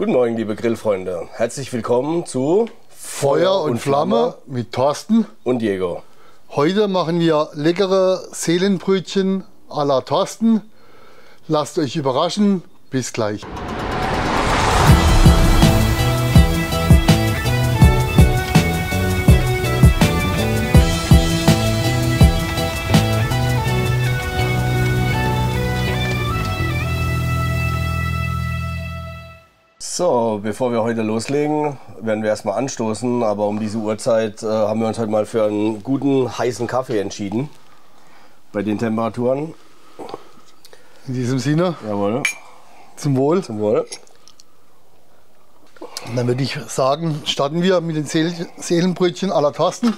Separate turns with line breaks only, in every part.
Guten Morgen, liebe Grillfreunde. Herzlich willkommen zu
Feuer und Flamme mit Thorsten
und Diego.
Heute machen wir leckere Seelenbrötchen à la Thorsten. Lasst euch überraschen. Bis gleich.
So, bevor wir heute loslegen, werden wir erstmal anstoßen, aber um diese Uhrzeit haben wir uns heute mal für einen guten heißen Kaffee entschieden. Bei den Temperaturen.
In diesem Sinne.
Jawohl.
Zum Wohl.
Zum Wohl.
Und dann würde ich sagen, starten wir mit den Seelenbrötchen à la Thorsten.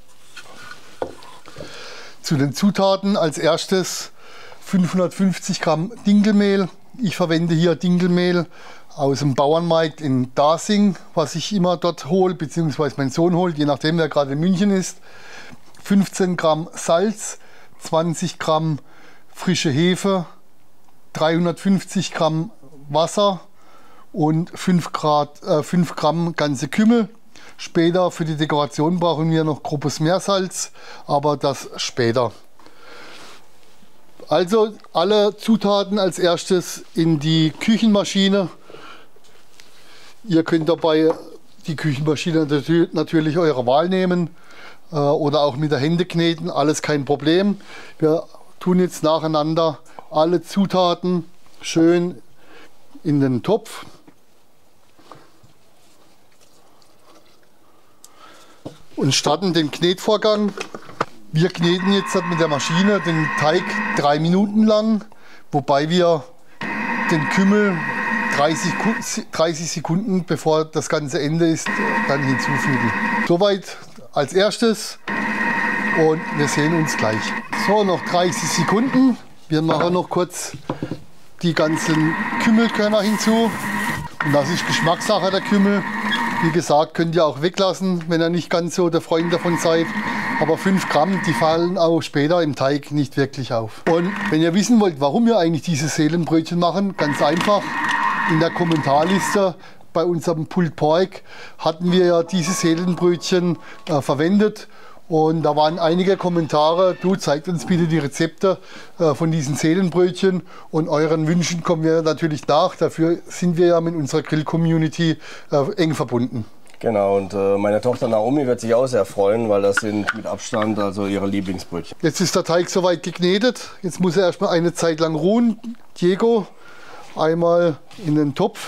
Zu den Zutaten als erstes 550 Gramm Dinkelmehl. Ich verwende hier Dinkelmehl aus dem Bauernmarkt in Dasing, was ich immer dort hole, beziehungsweise mein Sohn holt, je nachdem wer gerade in München ist. 15 Gramm Salz, 20 Gramm frische Hefe, 350 Gramm Wasser und 5 Gramm ganze Kümmel. Später für die Dekoration brauchen wir noch grobes Meersalz, aber das später. Also alle Zutaten als erstes in die Küchenmaschine. Ihr könnt dabei die Küchenmaschine natürlich eurer Wahl nehmen oder auch mit der Hände kneten, alles kein Problem. Wir tun jetzt nacheinander alle Zutaten schön in den Topf. Und starten den Knetvorgang. Wir kneten jetzt mit der Maschine den Teig 3 Minuten lang, wobei wir den Kümmel 30 Sekunden bevor das ganze Ende ist, dann hinzufügen. Soweit als erstes und wir sehen uns gleich. So, noch 30 Sekunden. Wir machen noch kurz die ganzen Kümmelkörner hinzu. Und das ist Geschmackssache, der Kümmel. Wie gesagt, könnt ihr auch weglassen, wenn ihr nicht ganz so der Freund davon seid. Aber 5 Gramm, die fallen auch später im Teig nicht wirklich auf. Und wenn ihr wissen wollt, warum wir eigentlich diese Seelenbrötchen machen, ganz einfach. In der Kommentarliste bei unserem Pulled Pork hatten wir ja diese Seelenbrötchen verwendet. Und da waren einige Kommentare, du zeigt uns bitte die Rezepte von diesen Seelenbrötchen und euren Wünschen kommen wir natürlich nach. Dafür sind wir ja mit unserer Grill-Community eng verbunden.
Genau, und meine Tochter Naomi wird sich auch sehr freuen, weil das sind mit Abstand also ihre Lieblingsbrötchen.
Jetzt ist der Teig soweit geknetet. Jetzt muss er erstmal eine Zeit lang ruhen. Diego, einmal in den Topf.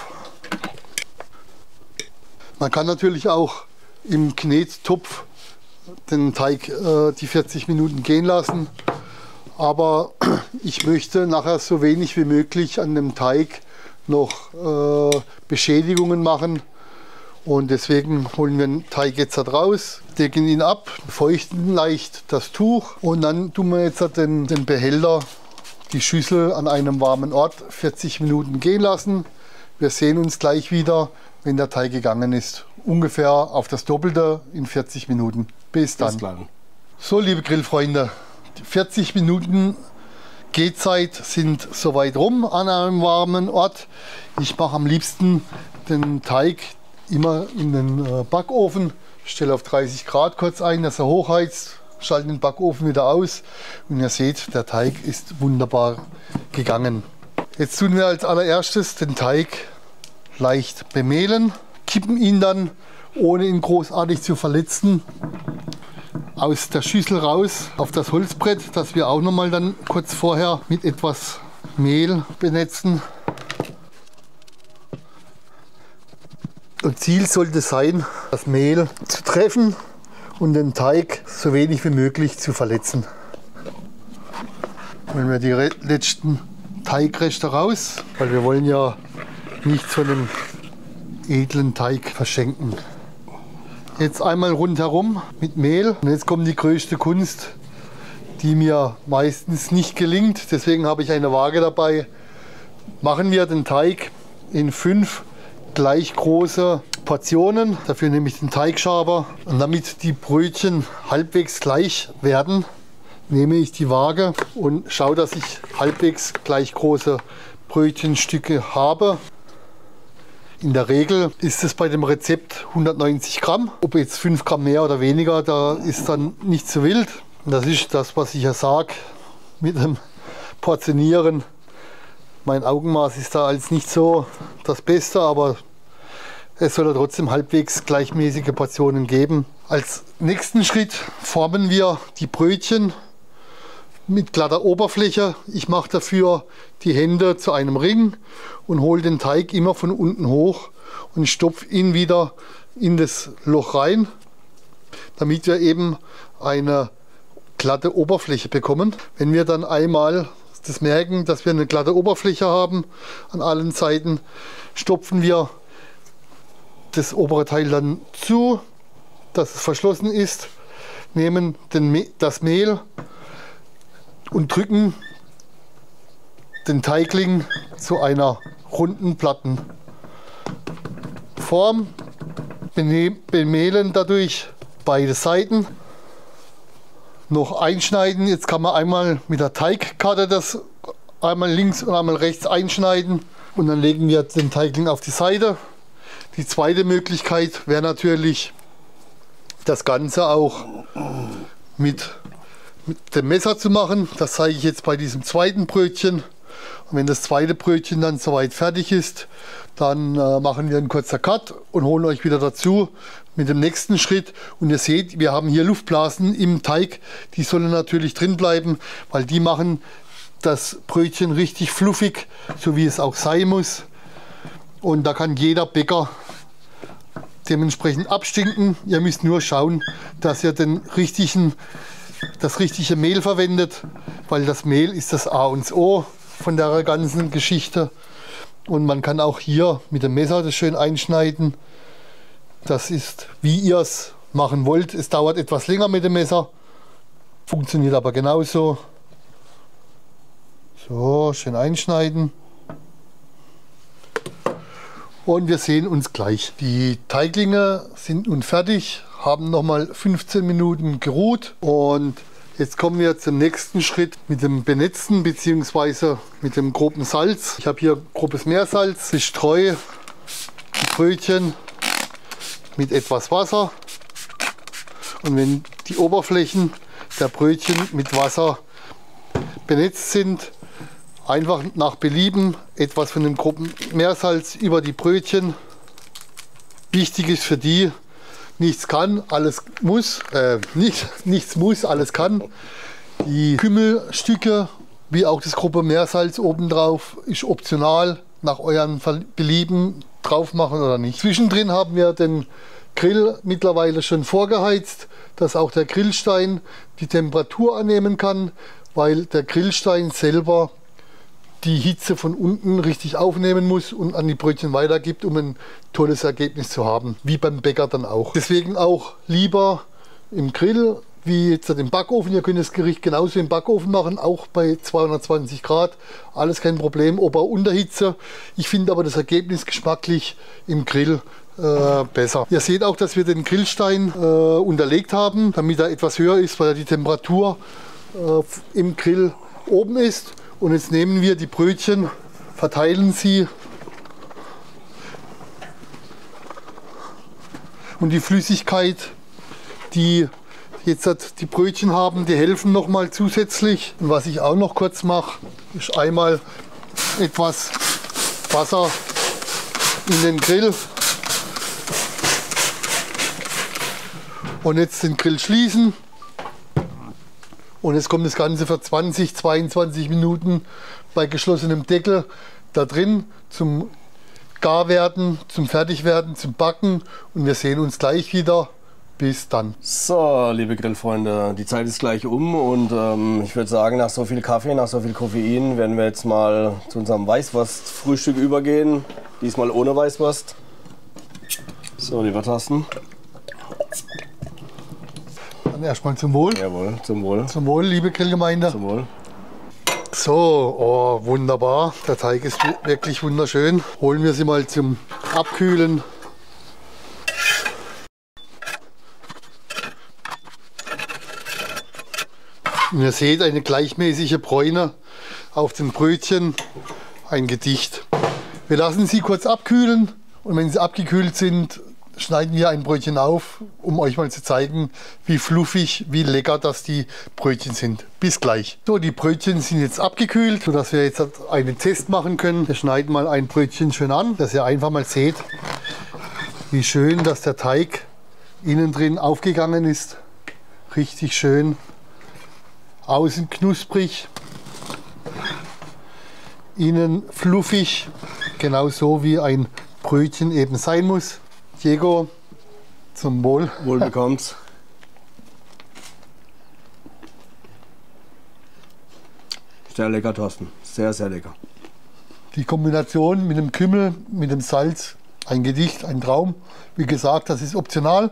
Man kann natürlich auch im Knettopf den Teig die 40 Minuten gehen lassen, aber ich möchte nachher so wenig wie möglich an dem Teig noch Beschädigungen machen und deswegen holen wir den Teig jetzt raus, decken ihn ab, feuchten leicht das Tuch und dann tun wir jetzt den Behälter, die Schüssel an einem warmen Ort 40 Minuten gehen lassen. Wir sehen uns gleich wieder, wenn der Teig gegangen ist. Ungefähr auf das Doppelte in 40 Minuten. Bis dann. So, liebe Grillfreunde, 40 Minuten Gehzeit sind soweit rum an einem warmen Ort. Ich mache am liebsten den Teig immer in den Backofen. Stelle auf 30 Grad kurz ein, dass er hochheizt. Schalte den Backofen wieder aus und ihr seht, der Teig ist wunderbar gegangen. Jetzt tun wir als allererstes den Teig leicht bemehlen, kippen ihn dann, ohne ihn großartig zu verletzen, aus der Schüssel raus auf das Holzbrett, das wir auch noch mal dann kurz vorher mit etwas Mehl benetzen. Und Ziel sollte sein, das Mehl zu treffen und den Teig so wenig wie möglich zu verletzen. Holen wir die letzten Teigreste raus, weil wir wollen ja nichts von dem edlen Teig verschenken. Jetzt einmal rundherum mit Mehl und jetzt kommt die größte Kunst, die mir meistens nicht gelingt. Deswegen habe ich eine Waage dabei. Machen wir den Teig in 5 gleich große Portionen. Dafür nehme ich den Teigschaber und damit die Brötchen halbwegs gleich werden, nehme ich die Waage und schaue, dass ich halbwegs gleich große Brötchenstücke habe. In der Regel ist es bei dem Rezept 190 Gramm. Ob jetzt 5 Gramm mehr oder weniger, da ist dann nicht so wild. Und das ist das, was ich ja sage mit dem Portionieren. Mein Augenmaß ist da als nicht so das Beste, aber es soll ja trotzdem halbwegs gleichmäßige Portionen geben. Als nächsten Schritt formen wir die Brötchen mit glatter Oberfläche. Ich mache dafür die Hände zu einem Ring und hole den Teig immer von unten hoch und stopfe ihn wieder in das Loch rein, damit wir eben eine glatte Oberfläche bekommen. Wenn wir dann einmal das merken, dass wir eine glatte Oberfläche haben an allen Seiten, stopfen wir das obere Teil dann zu, dass es verschlossen ist, nehmen das Mehl und drücken den Teigling zu einer runden Plattenform, bemehlen dadurch beide Seiten, noch einschneiden. Jetzt kann man einmal mit der Teigkarte das einmal links und einmal rechts einschneiden und dann legen wir den Teigling auf die Seite. Die zweite Möglichkeit wäre natürlich, das Ganze auch mit dem Messer zu machen. Das zeige ich jetzt bei diesem zweiten Brötchen. Und wenn das zweite Brötchen dann soweit fertig ist, dann machen wir einen kurzen Cut und holen euch wieder dazu mit dem nächsten Schritt. Und ihr seht, wir haben hier Luftblasen im Teig. Die sollen natürlich drin bleiben, weil die machen das Brötchen richtig fluffig, so wie es auch sein muss. Und da kann jeder Bäcker dementsprechend abstinken. Ihr müsst nur schauen, dass ihr das richtige Mehl verwendet, weil das Mehl ist das A und O von der ganzen Geschichte. Und man kann auch hier mit dem Messer das schön einschneiden. Das ist, wie ihr es machen wollt. Es dauert etwas länger mit dem Messer, funktioniert aber genauso. So, schön einschneiden. Und wir sehen uns gleich. Die Teiglinge sind nun fertig, haben nochmal 15 Minuten geruht. Und jetzt kommen wir zum nächsten Schritt mit dem Benetzen bzw. mit dem groben Salz. Ich habe hier grobes Meersalz. Ich streue die Brötchen mit etwas Wasser. Und wenn die Oberflächen der Brötchen mit Wasser benetzt sind, einfach nach Belieben etwas von dem groben Meersalz über die Brötchen. Wichtig ist für die, nichts kann, alles muss, nichts muss, alles kann. Die Kümmelstücke, wie auch das grobe Meersalz obendrauf, ist optional, nach eurem Belieben drauf machen oder nicht. Zwischendrin haben wir den Grill mittlerweile schon vorgeheizt, dass auch der Grillstein die Temperatur annehmen kann, weil der Grillstein selber die Hitze von unten richtig aufnehmen muss und an die Brötchen weitergibt, um ein tolles Ergebnis zu haben, wie beim Bäcker dann auch. Deswegen auch lieber im Grill wie jetzt im Backofen. Ihr könnt das Gericht genauso im Backofen machen, auch bei 220 Grad, alles kein Problem, Ober- und Unterhitze. Ich finde aber das Ergebnis geschmacklich im Grill besser. Ihr seht auch, dass wir den Grillstein unterlegt haben, damit er etwas höher ist, weil die Temperatur im Grill oben ist. Und jetzt nehmen wir die Brötchen, verteilen sie und die Flüssigkeit, die jetzt die Brötchen haben, die helfen nochmal zusätzlich. Und was ich auch noch kurz mache, ist einmal etwas Wasser in den Grill und jetzt den Grill schließen. Und jetzt kommt das Ganze für 20, 22 Minuten bei geschlossenem Deckel da drin zum Garwerden, zum Fertigwerden, zum Backen. Und wir sehen uns gleich wieder. Bis dann.
So, liebe Grillfreunde, die Zeit ist gleich um und ich würde sagen, nach so viel Kaffee, nach so viel Koffein werden wir jetzt mal zu unserem Weißwurst-Frühstück übergehen. Diesmal ohne Weißwurst. So, lieber Thorsten.
Dann erstmal zum Wohl.
Jawohl, zum Wohl.
Zum Wohl, liebe Grillgemeinde.
Zum Wohl.
So, oh, wunderbar. Der Teig ist wirklich wunderschön. Holen wir sie mal zum Abkühlen. Und ihr seht eine gleichmäßige Bräune auf den Brötchen, ein Gedicht. Wir lassen sie kurz abkühlen Und wenn sie abgekühlt sind, schneiden wir ein Brötchen auf, um euch mal zu zeigen, wie fluffig, wie lecker das die Brötchen sind. Bis gleich. So, die Brötchen sind jetzt abgekühlt, sodass wir jetzt einen Test machen können. Wir schneiden mal ein Brötchen schön an, dass ihr einfach mal seht, wie schön, dass der Teig innen drin aufgegangen ist. Richtig schön. Außen knusprig, innen fluffig, genau so wie ein Brötchen eben sein muss. Diego, zum Wohl.
Wohl bekommt's. Sehr lecker, Thorsten. Sehr, sehr lecker.
Die Kombination mit dem Kümmel, mit dem Salz, ein Gedicht, ein Traum. Wie gesagt, das ist optional.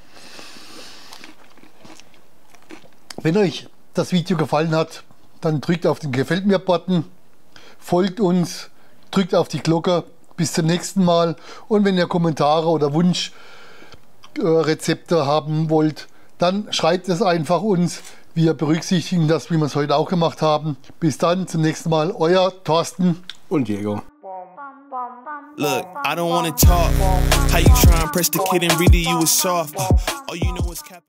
Wenn euch das Video gefallen hat, dann drückt auf den Gefällt mir-Button, folgt uns, drückt auf die Glocke. Bis zum nächsten Mal. Und wenn ihr Kommentare oder Wunschrezepte haben wollt, dann schreibt es einfach uns. Wir berücksichtigen das, wie wir es heute auch gemacht haben. Bis dann, zum nächsten Mal. Euer Thorsten
und Diego.
Look, I don't wanna talk. How you try and press the kid and really you was soft. All you know is cap.